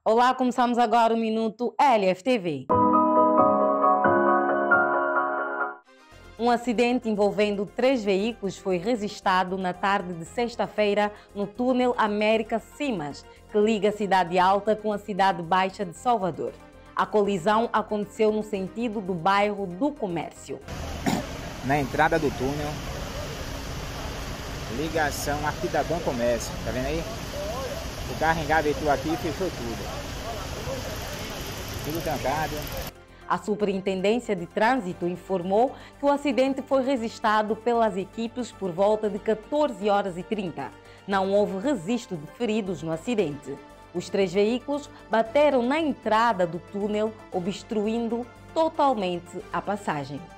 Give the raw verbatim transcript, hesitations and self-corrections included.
Olá, começamos agora o Minuto L F T V. Um acidente envolvendo três veículos foi registrado na tarde de sexta-feira no túnel América Simas, que liga a Cidade Alta com a Cidade Baixa de Salvador. A colisão aconteceu no sentido do bairro do Comércio. Na entrada do túnel, ligação aqui da Bom Comércio, tá vendo aí? O carro engavetou aqui e fechou tudo. Tudo trancado. A Superintendência de Trânsito informou que o acidente foi registrado pelas equipes por volta de quatorze horas e trinta. Não houve registro de feridos no acidente. Os três veículos bateram na entrada do túnel, obstruindo totalmente a passagem.